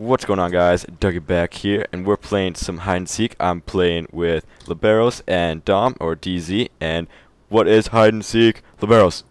What's going on, guys? Dougie back here, and we're playing some hide and seek. I'm playing with Liberos and Dom, or DZ. And what is hide and seek, Liberos?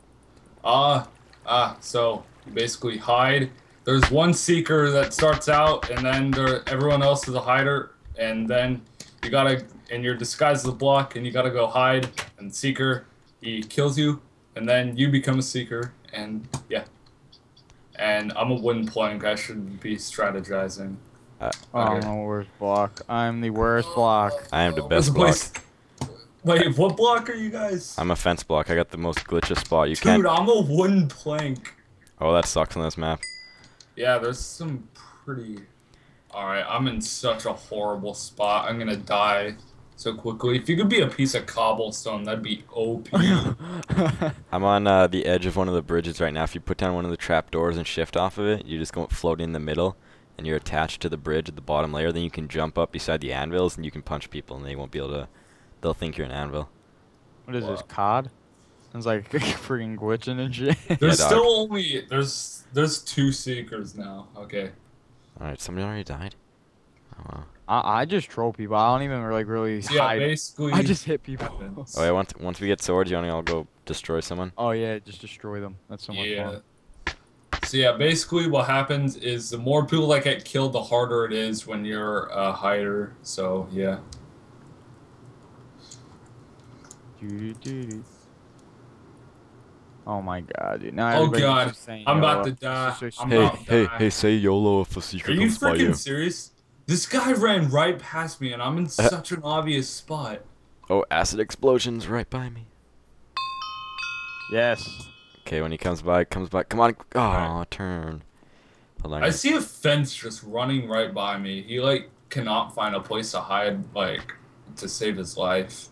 So you basically hide. There's one seeker that starts out, and then everyone else is a hider, and then and you're disguised as a block, and you gotta go hide, and seeker, he kills you, and then you become a seeker, and yeah. And I'm a wooden plank, I should be strategizing. I'm the worst block. I'm the worst block. I am the best block. Wait, what block are you guys? I'm a fence block. I got the most glitchiest spot. You Dude, can't. I'm a wooden plank. Oh, that sucks on this map. Yeah, there's some pretty... Alright, I'm in such a horrible spot. I'm gonna die so quickly. If you could be a piece of cobblestone, that'd be OP. I'm on the edge of one of the bridges right now. If you put down one of the trap doors and shift off of it, you just go float in the middle, and you're attached to the bridge at the bottom layer. Then you can jump up beside the anvils, and you can punch people, and they won't be able to... They'll think you're an anvil. What is this, COD? It's like freaking glitching and shit. There's Yeah, still only... There's 2 seekers now. Okay. Alright, somebody already died? Oh, wow. I just troll people. I don't even really Yeah, hide. basically... I just hit people. Oh, yeah, once we get swords, you want to all go destroy someone? Oh yeah, just destroy them. That's so much Yeah. fun. So yeah, basically what happens is the more people that get killed, the harder it is when you're a hider. So yeah. Oh my god, dude. Now Oh everybody's god, just saying I'm about YOLO. to die. It's just so I'm stupid. about to die. Say YOLO if a secret Are you comes by you. freaking serious? This guy ran right past me and I'm in such an obvious spot. Oh, acid explosions right by me. Yes. Okay, when he comes by. Come on. Oh, Alright. turn. Hold on. I see a fence just running right by me. He like cannot find a place to hide, like, to save his life.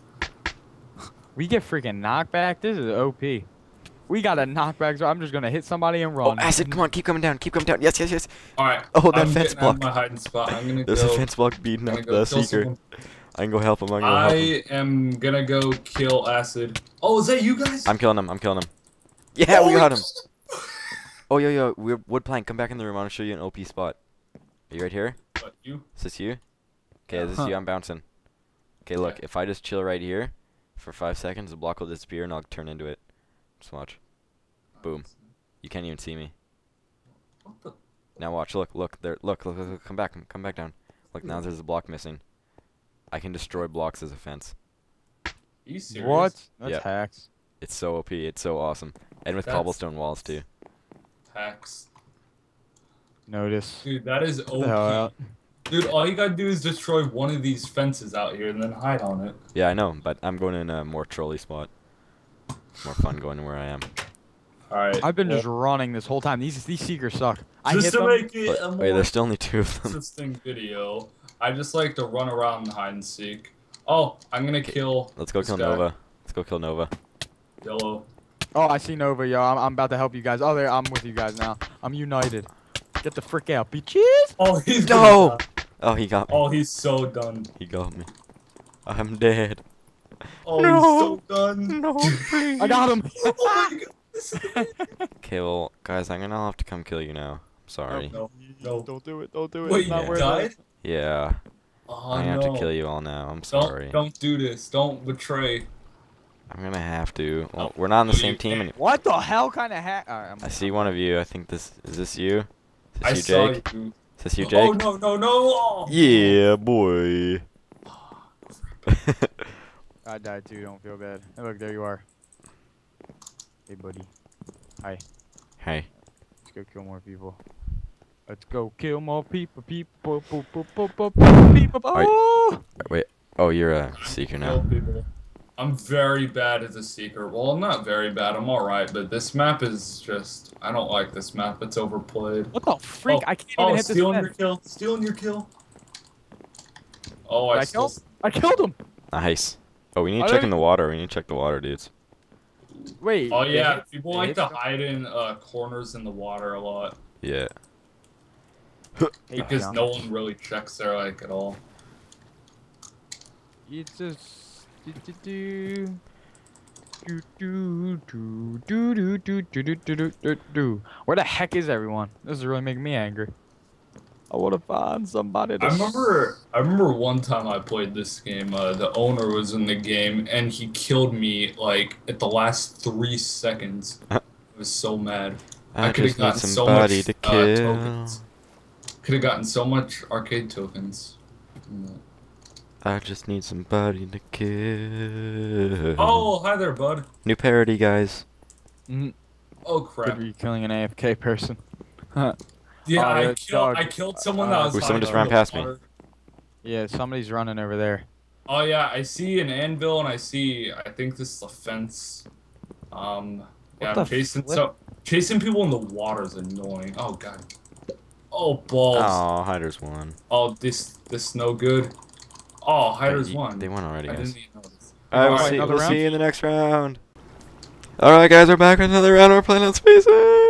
We get freaking knockback. This is OP. We got a knockback, so I'm just gonna hit somebody and run. Oh, acid, come on, keep coming down. Yes, yes, yes. Alright. Oh, that I'm fence getting out of block. my hiding spot. I'm gonna There's go. a fence block beating I'm up gonna go the kill seeker. someone. I can go help him. help him. I am gonna go kill Acid. Oh, is that you guys? I'm killing him. Yeah, Oh, we got him. we- Oh, yo, we're wood plank. Come back in the room. I want to show you an OP spot. Are you right here? What, you? Is this you? Okay, this is you. I'm bouncing. Okay, look. Yeah. If I just chill right here for 5 seconds, the block will disappear and I'll turn into it. Just watch. Boom. You can't even see me. What the? Now watch. Look. There. Look. Come back down. Look, now there's a block missing. I can destroy blocks as a fence. Are you serious? What? That's Yep. hacks. It's so OP. It's so awesome. And with That's- cobblestone walls too. Hacks. Notice. Dude, that is the hell OP. out. Dude, all you gotta do is destroy one of these fences out here and then hide on it. Yeah, I know, but I'm going in a more trolly spot. More fun going where I am. Alright. I've been just running this whole time. These seekers suck. I Just hit to them. make it a Wait, more there's still only 2 of them. interesting video, I just like to run around and hide and seek. Oh, I'm gonna kill Let's go this kill guy. Nova. Let's go kill Nova. Yellow. Oh, I see Nova, yo. I'm about to help you guys. Oh, there. I'm with you guys now. I'm united. Get the frick out, bitches. Oh, he's No! gonna die. Oh, he got me. Oh, he's so done. He got me. I'm dead. Oh, No. he's so done. No, please. I got him. Oh my god. This is Okay, well, guys, I'm gonna have to come kill you now. I'm sorry. No, no. Don't do it. Don't do it. Wait, It's not you worth died? it. Yeah, Oh, I no. have to kill you all now. I'm sorry. Don't do this. Don't betray. I'm gonna have to. Well, No. we're not on the No, same you team. can't. What the hell kind of hack? Alright, I see one of you. I think this is this you. I Is this you, saw Jake? you. Is this you, Jake? Oh no no no! Oh. Yeah, boy. I died too. Don't feel bad. Hey, look, there you are. Hey, buddy. Hi. Hey. Let's go kill more people. Let's go kill more people. People. People. Oh! Wait. Oh, you're a seeker Kill now. people. I'm very bad as a seeker. Well, I'm not very bad. I'm alright, but this map is just... I don't like this map. It's overplayed. What the freak? I can't even hit this stealing your fence. kill. Stealing your kill. Oh, Did I I stole... kill? I killed him. Nice. Oh, we need I to check don't- in the water. We need to check the water, dudes. Wait. Oh they yeah, hit- people they like hit to stuff? hide in corners in the water a lot. Yeah. Hey, Because John. no one really checks there, like, at all. It's just do. Where the heck is everyone? This is really making me angry. I want to find somebody to... I remember one time I played this game, the owner was in the game, and he killed me, like, at the last 3 seconds. I was so mad. I could have just need gotten so somebody much to kill. tokens. Could have gotten so much arcade tokens. I just need somebody to kill. Oh, hi there, bud. New parody, guys. Oh, Could crap. be killing an AFK person. Yeah, Oh, I that dog. killed someone that was Ooh, someone hiding just in ran the past me. water. Yeah, somebody's running over there. Oh yeah, I see an anvil and I think this is a fence. Yeah, the I'm chasing flip? chasing people in the water is annoying. Oh god. Oh balls. Oh, hiders won. Oh this no good. Oh, hiders won. They won already, I guys. didn't even notice. Alright, Alright, we'll another see round? you in the next round. Alright, guys, we're back with another round. We're playing on Spaces.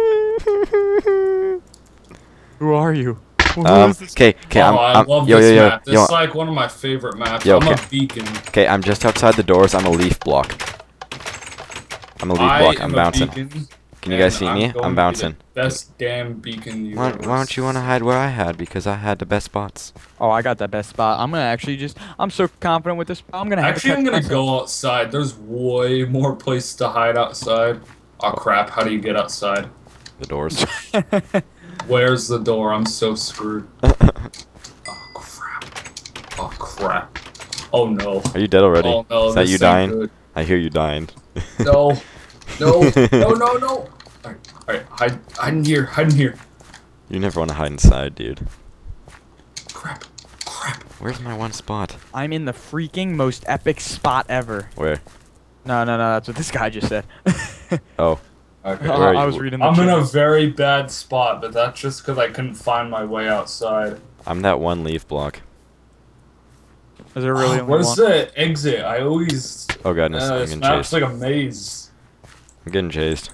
Who are you? Who is this? Okay, Oh, I love this map. This is like one of my favorite maps. Yo, I'm okay. a beacon. Okay, I'm just outside the doors. I'm a leaf block. I'm a leaf block. I'm bouncing. Can you guys see me? I'm bouncing. Best damn beacon you Why ever don't you want to hide where I had? Because I had the best spots. Oh, I got that best spot. I'm gonna actually just... I'm so confident with this spot. I'm gonna have Actually, to I'm gonna myself. go outside. There's way more places to hide outside. Oh crap! How do you get outside? The doors. Where's the door? I'm so screwed. Oh crap! Oh crap! Oh no! Are you dead already? Oh no! Is that this you ain't dying? good. I hear you dying. No! No! No! No! No! Alright, hide in here. Hide in here. You never want to hide inside, dude. Crap! Crap! Where's my one spot? I'm in the freaking most epic spot ever. Where? No, that's what this guy just said. Oh. Okay. Where are I you? was reading the I'm in chat. a very bad spot, but that's just because I couldn't find my way outside. I'm that one leaf block. Is there really only Where's one? the exit? I always. Oh goodness, I'm This getting map's chased. like a maze. I'm getting chased.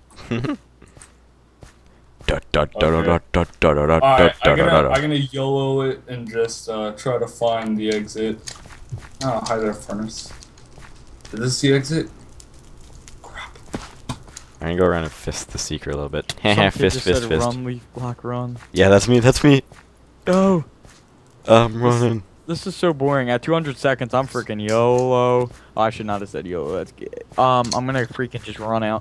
Alright, I'm gonna YOLO it and just try to find the exit. Oh, hi there, furnace. Is this the exit? Crap. I'm gonna go around and fist the seeker a little bit. Some kid fist, just fist, said, fist. Run, leaf block, run. Yeah, that's me, that's me. Go! I'm running. This is so boring. At 200 seconds, I'm freaking YOLO. Oh, I should not have said YOLO. That's good. I'm gonna freaking just run out.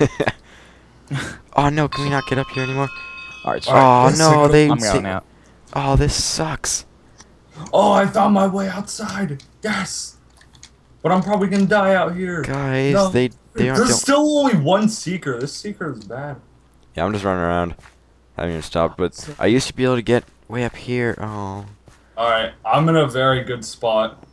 Oh no, can we not get up here anymore? Alright, Oh Yes, no, they. I'm going out. Oh, this sucks. Oh, I found my way outside. Yes. But I'm probably gonna die out here. Guys, No. they aren't. There's Don't. still only one seeker. This seeker is bad. Yeah, I'm just running around. I haven't even stopped, but I used to be able to get way up here. Oh. Alright, I'm in a very good spot.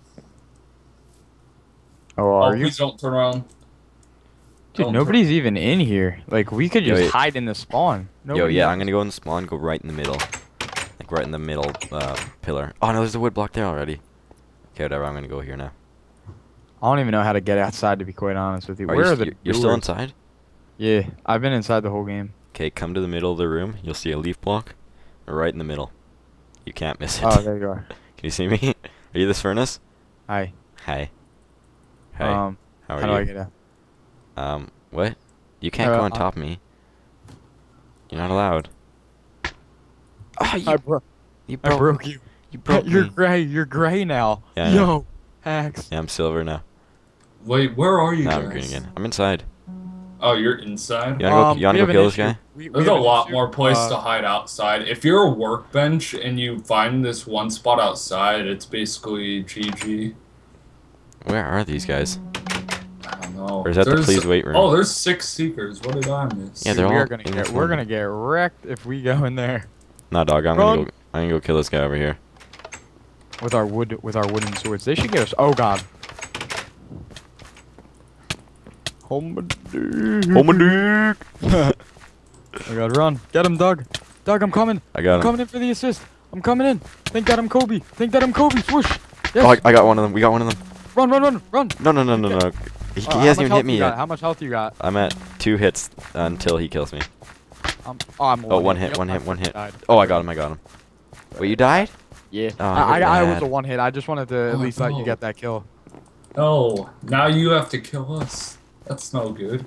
Oh, are you? Please don't turn around. Dude, Don't nobody's even in here. Like, we could Yo, just yeah. hide in the spawn. Yo, Nobody yeah, knows. I'm gonna go in the spawn, go right in the middle. Like, right in the middle, pillar. Oh no, there's a wood block there already. Okay, whatever, I'm gonna go here now. I don't even know how to get outside, to be quite honest with you. Are Where you, are the you're still doors? inside? Yeah, I've been inside the whole game. Okay, come to the middle of the room. You'll see a leaf block. Right in the middle. You can't miss it. Oh, there you are. Can you see me? Are you this furnace? Hi. Hi. Hi. How How are do you? I get out? What? You can't go on top of me. You're not allowed. Oh, I broke you. You broke You're me. gray. You're gray now. Yeah, I know. Yo, hacks. Yeah, I'm silver now. Wait, where are you Now guys? I'm green again. I'm inside. Oh, you're inside? You wanna go we have an kill this issue. guy? There's a lot more places to hide outside. If you're a workbench and you find this one spot outside, it's basically GG. Where are these guys? I don't know. Or is that the please wait room? Oh, there's 6 seekers. What did I miss? Yeah, they're all we're in this we're one. gonna get wrecked if we go in there Nah, dog. I'm Run. gonna go kill this guy over here. with our wooden swords. They should get us. Oh God. Oh my dude. I gotta run. Get him, Doug. Doug, I'm coming. I got I'm him. coming in for the assist. I'm coming in. Thank God I'm Kobe. Thank God I'm Kobe. Swoosh. Yes. Oh, I got one of them. We got one of them. Run. No. He How hasn't much even health hit me you got? yet. How much health you got? I'm at 2 hits until he kills me. I'm Oh, one hit, Yep, one I hit, one hit. died. Oh, I got him. Wait, you died? Yeah. Oh, I you're was a bad. one hit. I just wanted to at Oh, least let you no. get that kill. No, now you have to kill us. That's no good.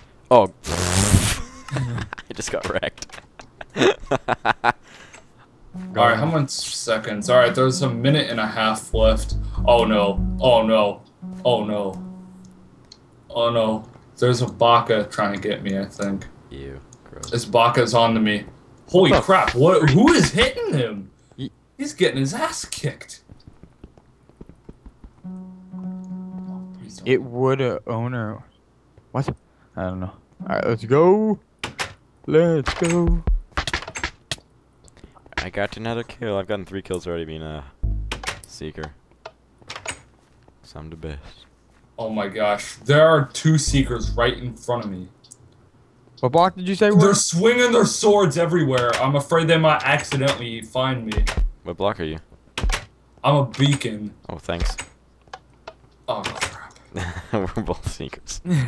Oh. I just got wrecked. go. Alright, how much seconds? Alright, there's a minute and a half left. Oh no. Oh no. Oh no. Oh no. There's a Baka trying to get me, I think. Ew. Gross. This Baka's on to me. Holy What the crap, what? Who is hitting him? Ye- He's getting his ass kicked. It would owner. What? I don't know. Alright, let's go. Let's go. I got another kill. I've gotten 3 kills already being a Seeker. So I'm the best. Oh my gosh. There are 2 Seekers right in front of me. What block did you say? They're swinging their swords everywhere. I'm afraid they might accidentally find me. What block are you? I'm a beacon. Oh, thanks. Oh crap. We're both Seekers. Oh,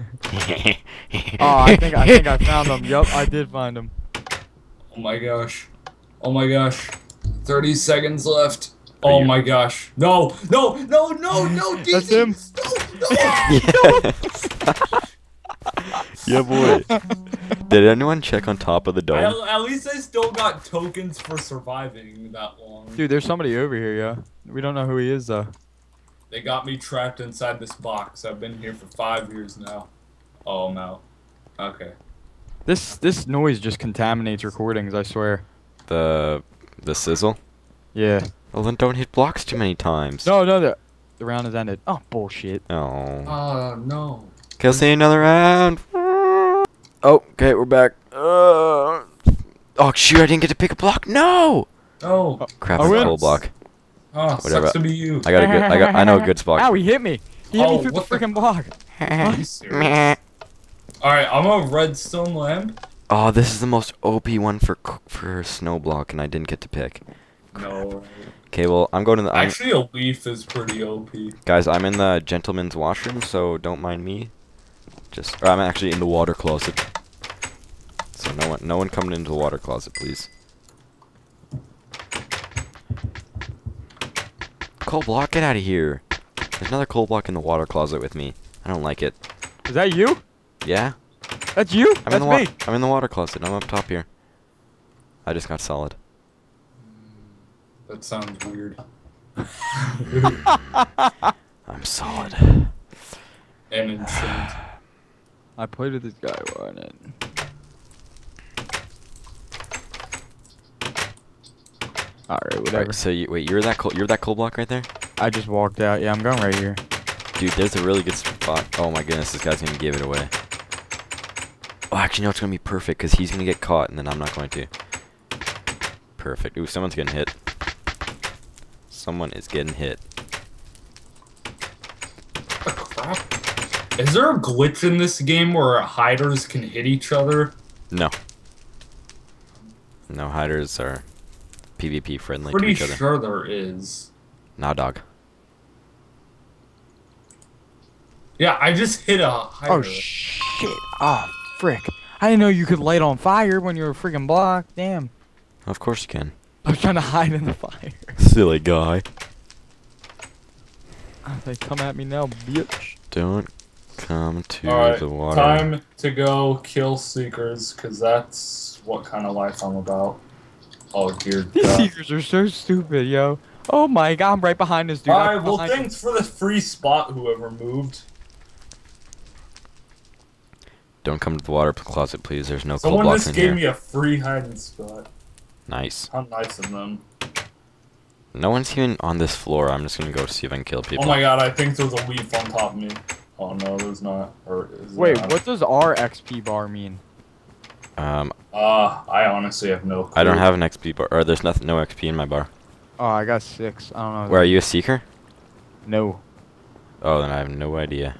I think I found him. Yup, I did find him. Oh my gosh. Oh my gosh. 30 seconds left. Oh you- my gosh. No, no, no, no, no, That's him. No, Yeah, boy. Did anyone check on top of the dome? no. At least I still got tokens for surviving that long. Dude, there's somebody over here, yeah. We don't know who he is, though. They got me trapped inside this box. I've been here for 5 years now. Oh no. Okay. This noise just contaminates recordings, I swear. The sizzle? Yeah. Well, then don't hit blocks too many times. No, the round has ended. Oh, bullshit. Oh. Oh no. Okay, I'll see you another round. Oh, okay, we're back. Oh, shoot, I didn't get to pick a block. No! Oh. Crap, I it's a win. full block. Oh, Whatever. sucks to be you. I know a good spot. Ow, he hit me. He hit Oh, me through the what the- freaking block. Are you serious? Alright, I'm a redstone lamp. Oh, this is the most OP one for snow block, and I didn't get to pick. No. Okay, well, I'm going to the... Actually, a leaf is pretty OP. guys, I'm in the gentleman's washroom, so don't mind me. Or I'm actually in the water closet. So no one coming into the water closet, please. Coal block, get out of here. There's another coal block in the water closet with me. I don't like it. Is that you? Yeah? That's you? I'm in That's the me. I'm in the water closet. I'm up top here. I just got solid. That sounds weird. I'm solid. And enchant. I played with this guy on it. Alright, whatever. Alright, so you're that coal block right there? I just walked out. Yeah, I'm going right here. Dude, there's a really good spot. Oh my goodness, this guy's gonna give it away. Oh, actually, no, it's gonna be perfect because he's gonna get caught and then I'm not going to. Perfect. Ooh, someone's getting hit. Someone is getting hit. What the crap? Is there a glitch in this game where hiders can hit each other? No. No, hiders are PvP friendly to Pretty each other. sure there is. Nah, dog. Yeah, I just hit a hider. Oh, shit. Ah, frick. I didn't know you could light on fire when you were freaking blocked. Damn. Of course you can. I was trying to hide in the fire. Silly guy. They come at me now, bitch. Don't come to Alright, the water. time to go kill seekers, because that's what kind of life I'm about. Oh, dear These God. seekers are so stupid, yo. Oh my god, I'm right behind this dude. I'm Alright, well, behind him. thanks for the free spot, whoever moved. Don't come to the water closet, please. There's no coal Someone blocks just in gave here. me a free hiding spot. Nice. How nice of them. No one's even on this floor. I'm just gonna go see if I can kill people. Oh my God, I think there's a leaf on top of me. Oh no, there's not. Or is Wait, there? what does our XP bar mean? I honestly have no clue. I don't have an XP bar, or there's no XP in my bar. Oh, I got 6. I don't know. Where are you, a seeker? No. Oh, then I have no idea.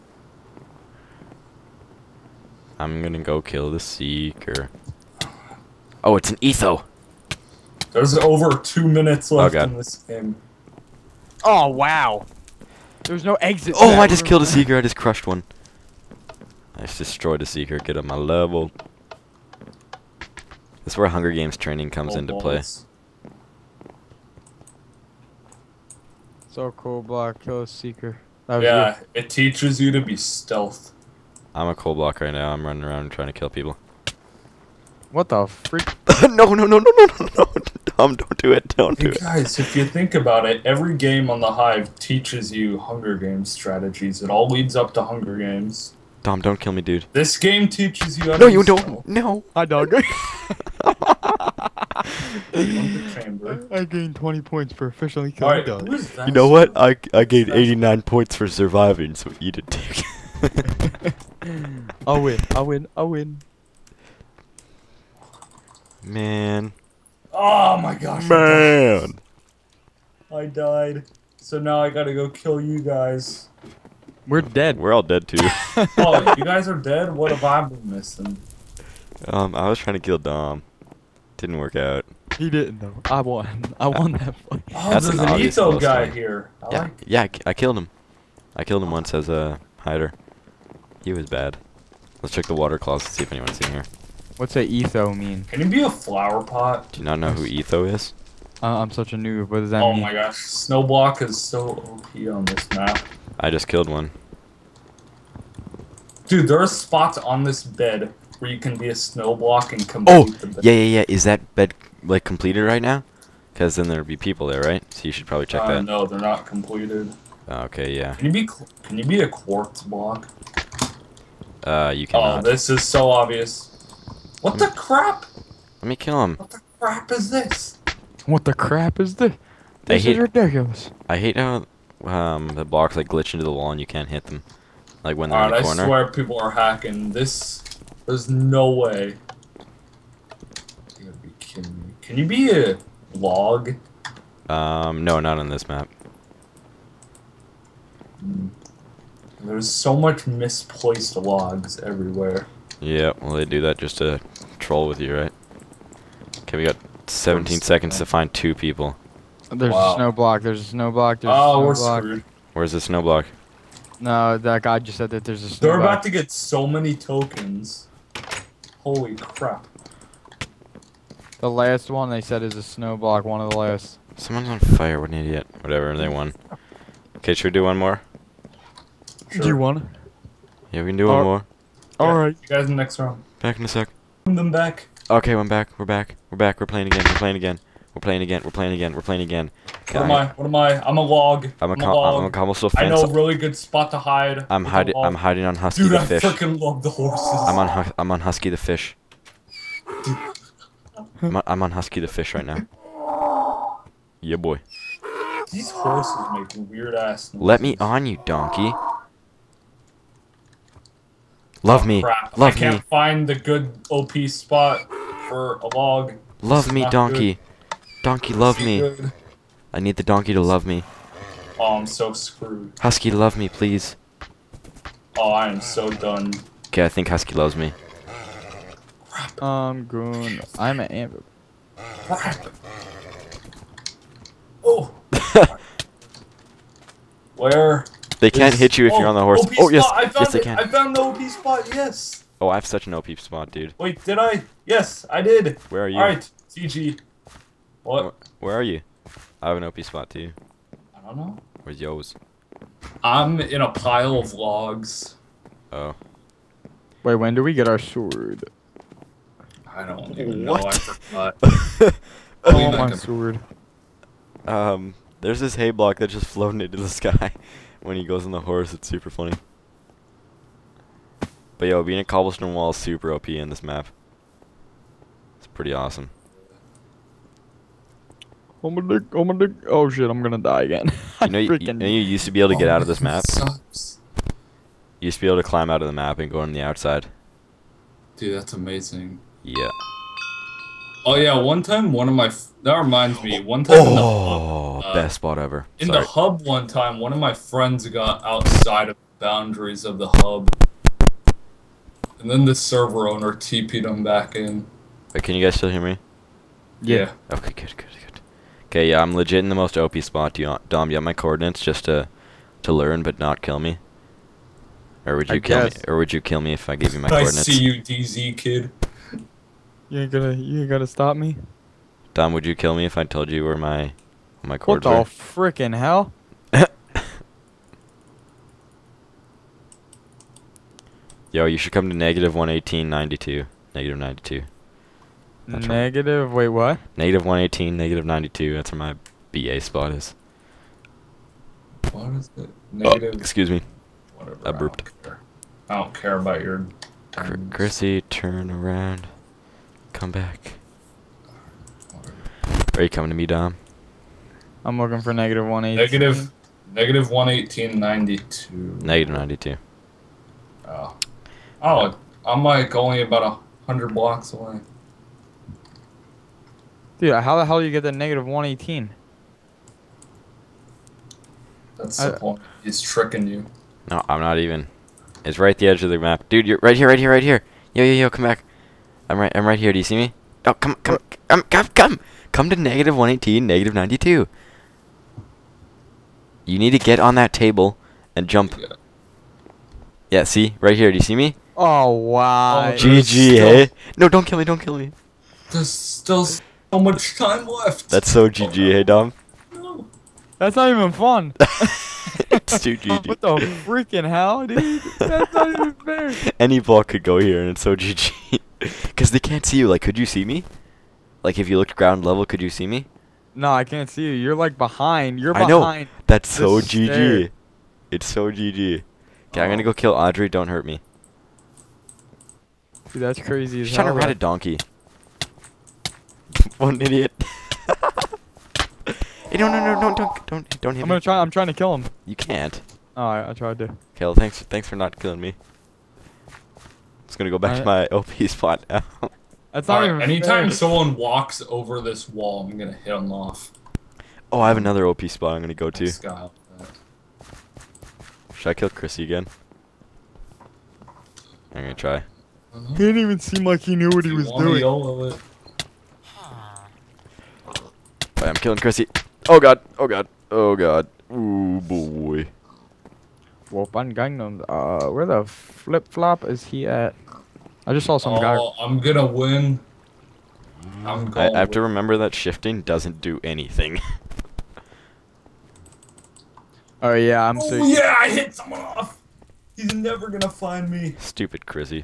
I'm gonna go kill the seeker. Oh, it's an etho. There's over 2 minutes left God. in this game. Oh, wow. There's no exit. to Oh, that I just room. killed a seeker. I just crushed one. I just destroyed a seeker. Get up my level. This is where Hunger Games training comes Oh, into play. balls. So cool, block, kill a seeker. That was Yeah, it teaches you to be stealth. I'm a coal block right now. I'm running around trying to kill people. you. What the freak? No, no, no, no, no, no, no. Dom, don't do it. Don't do Hey it. guys, if you think about it, every game on the Hive teaches you Hunger Games strategies. It all leads up to Hunger Games. Dom, don't kill me, dude. This game teaches you how to No, be you stealth. don't. No. Hi, dog. Under chamber. I gained 20 points for officially killing Alright, dog. who is that? You know what? I gained 89 points for surviving, so eat a dick. I'll win. I'll win. I'll win. Man. Oh my gosh. Man. I died. So now I gotta go kill you guys. We're dead. We're all dead, too. Oh, you guys are dead? What have I been missing? I was trying to kill Dom. Didn't work out. He didn't though. I won. I won that fight. Oh, That's there's an an obvious Etho close guy one. here. I Yeah, like yeah, I killed him. I killed him once as a hider. He was bad. Let's check the water closet, see if anyone's in here. What's a etho mean? Can you be a flower pot? Do you not know who Etho is? I'm such a noob. What does that Oh mean? my gosh, Snowblock is so OP on this map. I just killed one. Dude, there are spots on this bed where you can be a Snowblock and Oh, complete the bed. yeah. Is that bed, like, completed right now? Because then there'd be people there, right? So you should probably check that. No, they're not completed. Okay, yeah. Can you be a quartz block? You Oh, cannot. this is so obvious. What the crap? Let me kill him. What the crap is this? What the crap is this? This hate- is ridiculous. I hate how the blocks like glitch into the wall and you can't hit them. Like when they're Alright, in the I corner. swear people are hacking. There's no way. You gotta be kidding me. Can you be a log? No, not on this map. There's so much misplaced logs everywhere. Yeah, well they do that just to troll with you, right? Okay, we got 17 seconds to find 2 people. There's Wow. a snow block. There's a snow block. There's Oh, a we're snow block. screwed. Where's the snow block? No, that guy just said that there's a snow They're block. about to get so many tokens. Holy crap. The last one they said is a snow block. One of the last. Someone's on fire, what an idiot. Whatever, they won. Okay, should we do one more? Sure. Do you want? Yeah, we can do one more. All right. You guys in the next round. Back in a sec. Bring them back. Okay, I'm back. We're back. We're back. We're playing again. We're playing again. We're playing again. We're playing again. We're playing again. What am I? What am I? I'm a log. I'm a log. cobblestone I fence. know a really good spot to hide. I'm with a hiding. log. I'm hiding on Husky Dude, the I fish. freaking love the horses. I'm on Husky the fish. I'm on Husky the fish right now. Yeah, boy. These horses make weird ass noises. Let me on, you donkey. Love me. Crap. Love I can't me. find the good OP spot for a log. Love This me, is not donkey. good. Donkey, love This me. is good. I need the donkey to love me. Oh, I'm so screwed. Husky, love me, please. Oh, I am so done. Okay, I think Husky loves me. I'm going. I'm an amber. Crap. Oh. Where? They can't is- hit you if you're on the horse. OP Oh, yes. spot. I found Yes, they it. can. I found the OP spot. Yes. Oh, I have such an OP spot, dude. Wait, did I? Yes, I did. Where are you? All right, CG. What? Where are you? I have an OP spot, too. I don't know. Where's yours? I'm in a pile of logs. Oh. Wait, when do we get our sword? I don't even know. What? I forgot. Oh, Believe I my can- sword. There's this hay block that's just floating into the sky when he goes on the horse. It's super funny. But yo, being a cobblestone wall is super OP in this map. It's pretty awesome. Oh my dick. Oh my dick. Oh shit, I'm gonna die again. You know, you used to be able to get out of this map. Sucks. You used to be able to climb out of the map and go on the outside. Dude, that's amazing. Yeah. Oh yeah, one time that reminds me. One time in the Oh, hub, best spot ever. in Sorry. the hub one time, one of my friends got outside of the boundaries of the hub, and then the server owner TP'd him back in. Wait, can you guys still hear me? Yeah. Okay, good. Okay, yeah, I'm legit in the most OP spot. Dom, you have my coordinates just to learn but not kill me? Or would I you kill me? guess. Or would you kill me if I gave you my I coordinates? see you, DZ kid. You ain't gonna stop me? Dom, would you kill me if I told you where my What coordinates the are? frickin' hell? Yo, you should come to -118.92. -92. That's right. Negative. Wait, what? Negative 118, negative 92. That's where my BA spot is. What is it? Oh, Negative. excuse me. Whatever. I burped. I don't care about your. Chrissy, turn around. Come back. Whatever. Are you coming to me, Dom? I'm looking for negative 118. Negative 118.92. Negative 92. Oh. Oh, I'm like only about 100 blocks away. Dude, how the hell do you get the negative 118? That's the point. He's tricking you. No, I'm not even. It's right at the edge of the map. Dude, you're right here, right here, right here. Yo, come back. I'm right here. Do you see me? Oh, come. Come to negative 118, negative 92. You need to get on that table and jump. Yeah, see? Right here. Do you see me? Oh, wow. Oh, GG, hey? No, don't kill me. There's still so much time left. That's so GG, hey, Dom? No. That's not even fun. It's too GG. What the freaking hell, dude? That's not even fair. Any block could go here, and it's so GG. Because they can't see you. Like, could you see me? Like, if you looked ground level, could you see me? No, I can't see you. You're like behind. You're I know. behind. That's so the GG. stair. It's so GG. Okay, I'm gonna go kill Audrey. Don't hurt me. Dude, that's crazy as She's trying to hell. ride a donkey. What an idiot. Hey, no, don't hit me. I'm trying to kill him. You can't. Oh, I tried to. Okay, well, thanks for not killing me. Just gonna go back to my OP spot now. That's not even Anytime fair. someone walks over this wall, I'm gonna hit them off. Oh, I have another OP spot I'm gonna go to. Sky. Should I kill Chrissy again? I'm gonna try. He didn't even seem like he knew what he was doing. YOLO it. Alright, I'm killing Chrissy. Oh god. Ooh boy. Wopan Gangnam. Where the flip flop is he at? I just saw some guy. Oh, I'm gonna win. I have to remember that shifting doesn't do anything. Oh yeah, I'm Oh so. yeah, I hit someone off. He's never gonna find me. Stupid Chrissy.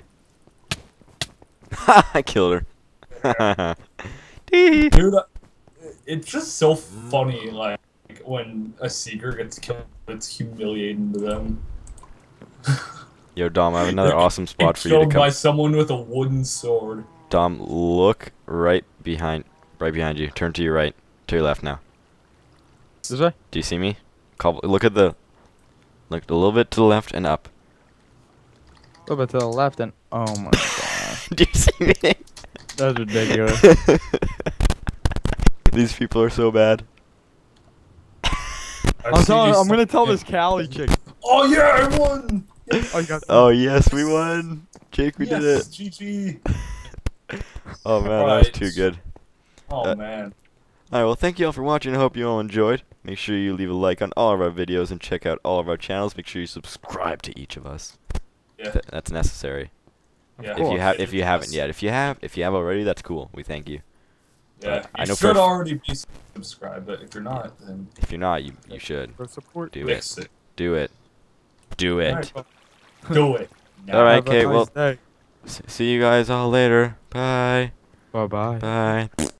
I killed her. Dee. Dude, it's just so funny, like, when a seeker gets killed, it's humiliating to them. Yo, Dom, I have another awesome spot for you to Killed by come. someone with a wooden sword. Dom, look right behind you. Turn to your right, to your left now. This way? Do you see me? Look a little bit to the left and up. A little bit to the left and oh my god, Do you see me? that's ridiculous. These people are so bad. I'm gonna tell this Cali chick. Oh yeah, I won! Oh, you got. Oh yes, we won. Jake, we did it. GG. Oh man, that was too good. Oh man. Alright, well thank you all for watching. I hope you all enjoyed. Make sure you leave a like on all of our videos and check out all of our channels. Make sure you subscribe to each of us. Yeah. That's necessary. Yeah. If you haven't yet. If you have already, that's cool. We thank you. Yeah. I You know for should a f- already be subscribed, but if you're not, then If you're not, you should. For support. Do fix it. it. Do it. Do it. Alright, do it. Now. Alright, Have a okay, nice well, day. see you guys all later. Bye. Bye bye. Bye.